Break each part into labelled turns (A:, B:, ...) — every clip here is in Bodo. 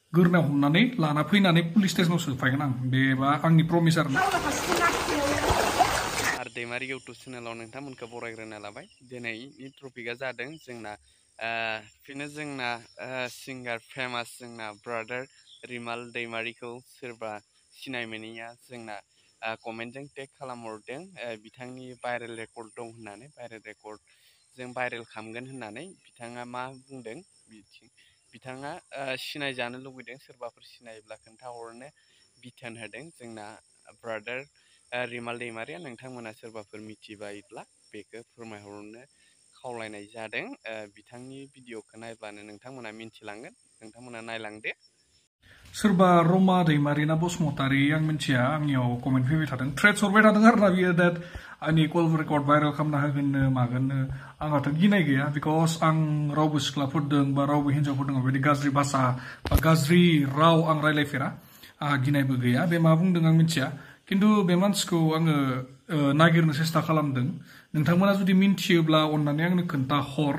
A: गोरनायाव हमनानै लाना फैनानै पुलिस स्टेशनाव सोफायगोन आं बेबा आंनि प्रमिस आरो
B: दैमारि इउटुब चेनेलाव नोंथांमोनखौ बरायग्रोना लाबाय दिनैनि टपिकआ जादों जोंना बेनो जोंना सिंगार फेमास जोंना ब्रादार रिमाल दैमारिखौ सोरबा सिनाय मोनैया जोंना कमेन्टजों टेग खालामहरदों बिथांनि भाइरेल रेकर्ड दं होननानै भाइरेल रेकर्ड जों भाइरेल खालामगोन होननानै बिथाङा मा बुंदों बिथाङा सिनायजानो लुबैदों सोरबाफोर सिनायोब्ला खोन्थाहरनो बिथोन होदों जोंना ब्रादार रिमाल दैमारिया नोंथांमोना सोरबाफोर मिथिबायोब्ला बेखौ फोरमायहरनो खावलायनाय जादों बिथांनि भिडिअखौ नायब्लानो नोंथांमोना मिन्थिलांगोन नोंथांमोना नायलांदो
A: सोरबा रमा दैमारि ना बसुमतारी आं मिन्थिया आंनियाव कमेन्ट फैबाय थादों थ्रेट्स हरबाय थादों आरोना बियो दैट आंनि कल रेकर्ड भाइरेल खालामना होगोननो मागोननो आंहाथ' गिनाय गैया बिकज आं रावबो सिख्लाफोरदों बा रावबो हिन्जावफोरदों बेबायदि गाज्रि भाषा बा गाज्रि राव आं रायलायफेरा आंहा गिनायबो गैया बे मा बुंदों आं मिन्थिया खिन्थु बे मानसिखौ आङो नागिरनो सेस्था खालामदों नोंथांमोना जुदि मिन्थियोब्ला अननानै आंनो खोन्थाहर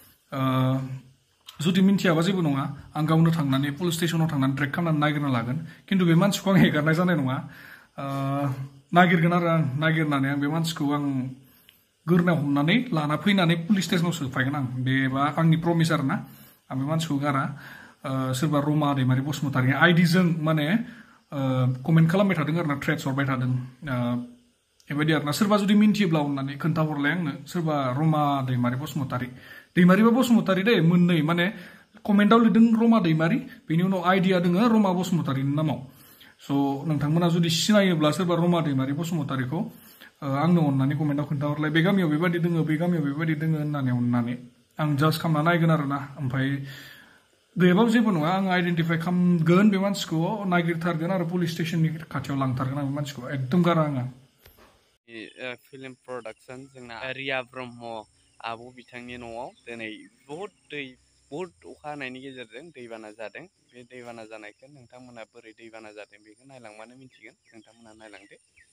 A: जुदि मिन्थियाबा जेबो नङा आं गावनो थांनानै पुलिस स्टेशनाव थांनानै ट्रेक खालामनानै नागिरना लागोन खिन्थु बे मानसिखौ आं हेगारनाय जानाय नङा नागिरगोन आरो आं नागिरनानै आं बे मानसिखौ आं गोरनायाव हमनानै लाना फैनानै पुलिस स्टेशनाव सोफायगोन आं बेबा आंनि प्रमिस आरो ना आं बे मानसिखौ गारा सोरबा रमा दैमारि बसुमतारी आइडिजों माने कमेन्ट खालामबाय थादों आरो ना थ्रेट्स हरबाय थादों बेबायदि आरो ना सोरबा जुदि मिन्थियोब्ला अननानै खोन्थाहरलाय आंनो सोरबा रमा दैमारि बसुमतारी दैमारि बा बसुमतारी दे मोननै माने कमेन्टआव लिरदों रमा दैमारि बेनि उनाव आइडिया दोङो रमा बसुमतारीनि नामाव स' नोंथांमोना जुदि सिनायोब्ला सोरबा रमा दैमारि बसुमतारीखौ आंनो अननानै कमेन्टआव खोन्थाहरलाय बे गामियाव बेबायदि दोङो बे गामियाव बेबायदि दोङो होननानै अननानै आं जाज खालामना नायगोन आरो ना ओमफ्राय गैयाबाबो जेबो नङा आं आइडेन्टिफाइ खालामगोन बे मानसिखौ नागिरथारगोन आरो पुलिस स्टेशननि खाथियाव लांथारगोन आं बे मानसिखौ एकदम गारा आङो
B: फिल्म प्रडाक्सन जोंना रिया ब्रह्म आब' बिथांनि न'आव दिनै बहुद अखा हानायनि गेजेरजों दैबाना जादों बे दैबाना जानायखौ नोंथांमोना बोरै दैबाना जादों बेखौ नायलांबानो मिथिगोन नोंथांमोना नायलांदो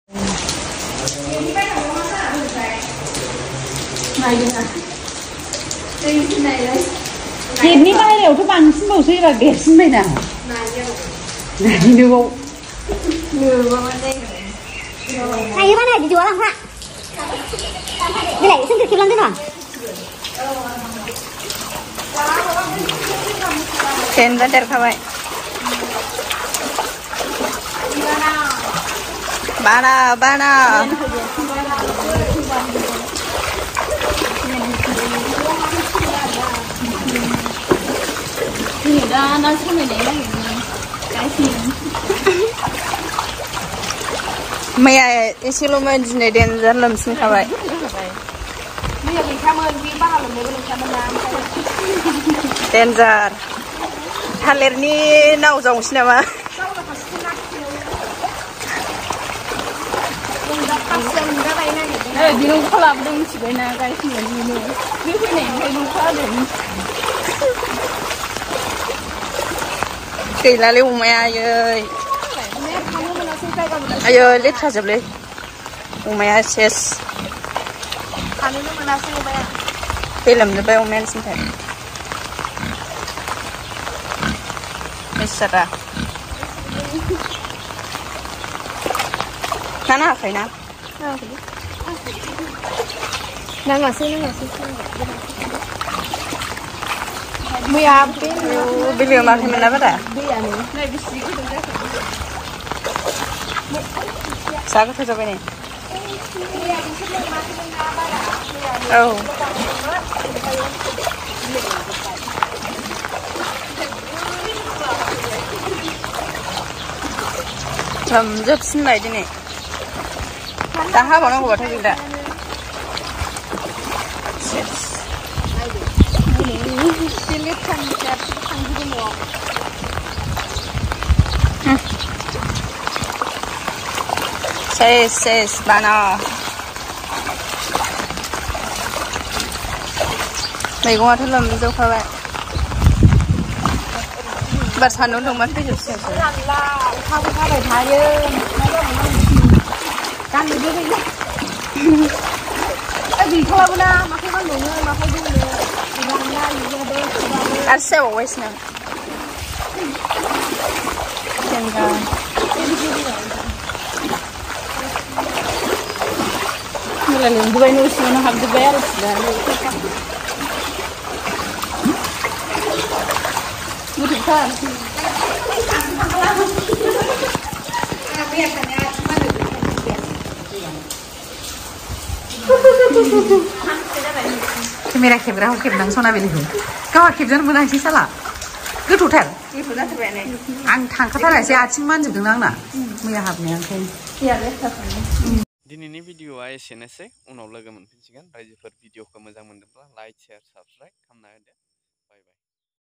C: गेटनि बाहेरायावथ' बांसिनबावसो एबार देरसिनबायना नायनोबाव
D: Ayo mana dijual lah, Pak? Bila itu kecil lantai non?
C: Tenda terkawai. Bana. Ini dah nasi mana ni? Kasih. मैया एसेल'मोन दिनै देन्जार लोमसिनखाबाय देन्जार थालिरनि नाव जावनोसै नामा दिनखौ लाबोदों मिथिबायना गायफैनायनिनो बे फैनायनिफ्राय नंखादों गैलालै अमाया आयै ayo lihat saja boleh umaya ses kami ini menasi umaya film lebih umayan sih mesra nana apa ini nggak sih Muya beli makan mana pada Sago tuh coba nih. Oh. 점점 신나지네. 다 하고 나고 같아 진짜. Ses bana. Mày cũng thích làm dâu khoai vậy. Bật sẵn nó đồng mắt cái gì xem. Không phải thái ơi. Can được đi. Cái gì không làm na, mà không ăn đủ nữa, mà không đi nữa. Ăn xe bỏ quay nào. सेंगा मेला लिंबोबाय न' सिङावनो हाबजोब्बाय आरो गुदुंथार केमेरा खेबग्राखौ खेबदां सनाबिलिखौ गावहा खेबजानो मोनासै साला गोथौथार आं थांखाथारासै आथिं मानजोबदों आंना मैया हाबनाया ओंखायनो
B: दिनैनि भिडिअआ एसेनोसै उनाव लोगो मोनफिनसिगोन रायजोफोर भिडिअखौ मोजां मोनदोंब्ला लाइक शेयार साबस्क्राइब खालामना होदो